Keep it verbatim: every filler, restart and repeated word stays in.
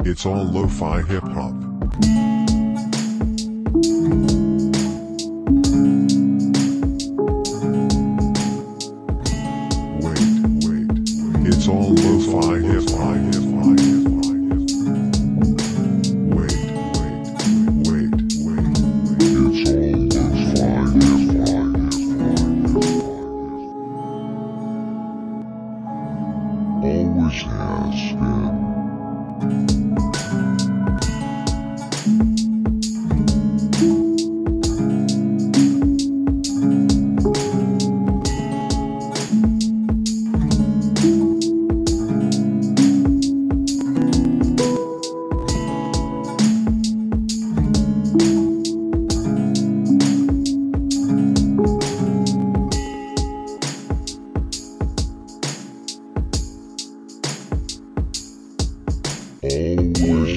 It's all lo-fi hip-hop. Wait, wait, it's all lo-fi hip-hop, hip-hop, hip-hop, hip-hop. Wait, wait, wait, wait, wait, it's all lo-fi hip-hop, hip-hop, hip-hop. Always has been. Always